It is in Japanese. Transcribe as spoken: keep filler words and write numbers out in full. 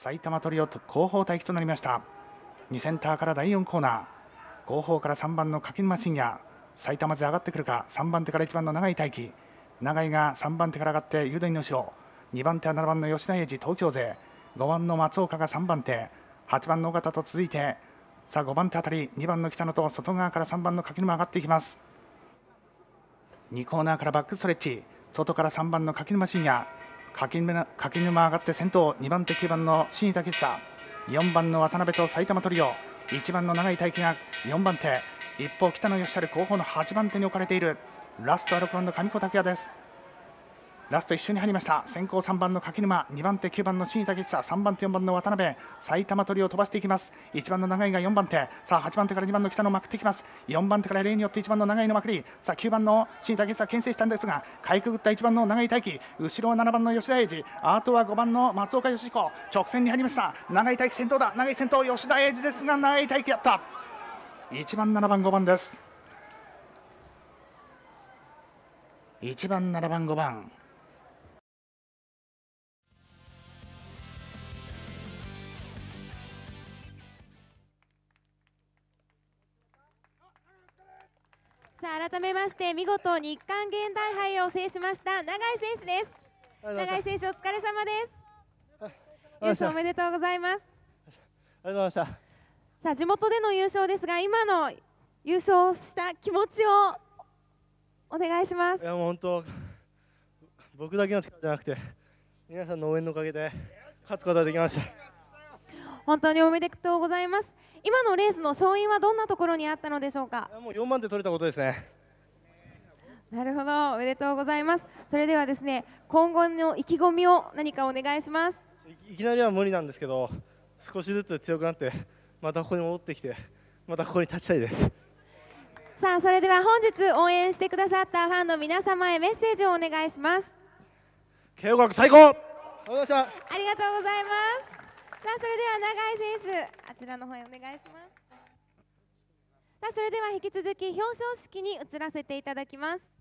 埼玉トリオと後方待機となりました。にセンターからだいよんコーナー、後方からさんばんの柿沼信也、埼玉勢上がってくるか。さんばん手からいちばんの永井大輝、永井がさんばん手から上がって誘導員の後ろ、にばん手はななばんの吉田英二東京勢、ごばんの松岡がさんばん手、はちばんの尾形と続いて、さあごばん手あたりにばんの北野と外側からさんばんの柿沼上がっていきます。にコーナーからバックストレッチ、外からさんばんの柿沼信也、柿沼柿沼上がって先頭、にばん手きゅうばんの新井武久、よんばんの渡辺と埼玉トリオ、いちばんの永井大輝がよんばん手、一方北野義治後方のはちばん手に置かれている。ラストはろくばんの上子拓也です。ラスト一緒に入りました。先行さんばんの柿沼、にばん手きゅうばんの新井武久、さんばん手よんばんの渡辺、埼玉トリオを飛ばしていきます。いちばんの永井がよんばん手、さあはちばん手からにばんの北野をまくっていきます。よんばん手から例によっていちばんの永井のまくり、さあきゅうばんの新井武久牽制したんですが、かいくぐったいちばんの永井大輝、後ろはななばんの吉田英二、あとはごばんの松岡義彦、直線に入りました。永井大輝先頭だ、永井先頭、吉田英二ですが永井大輝やった。いちばんななばんごばんです。いちばんななばんごばん、 さあ改めまして見事日韓現代杯を制しました永井選手です。永井選手お疲れ様です。優勝おめでとうございます。 ありがとうございました。 さあ地元での優勝ですが、今の優勝した気持ちをお願いします。 いやもう本当僕だけの力じゃなくて皆さんの応援のおかげで勝つことができました。 本当におめでとうございます。今のレースの勝因はどんなところにあったのでしょうか。 もうよんばん手取れたことですね。 なるほど、おめでとうございます。それではですね、今後の意気込みを何かお願いします。 いきなりは無理なんですけど、少しずつ強くなってまたここに戻ってきてまたここに立ちたいです。 さあそれでは本日応援してくださったファンの皆様へメッセージをお願いします。 慶応学最高。ありがとうございました。 ありがとうございます。さあそれでは永井選手、あちらの方へお願いします。さあそれでは引き続き表彰式に移らせていただきます。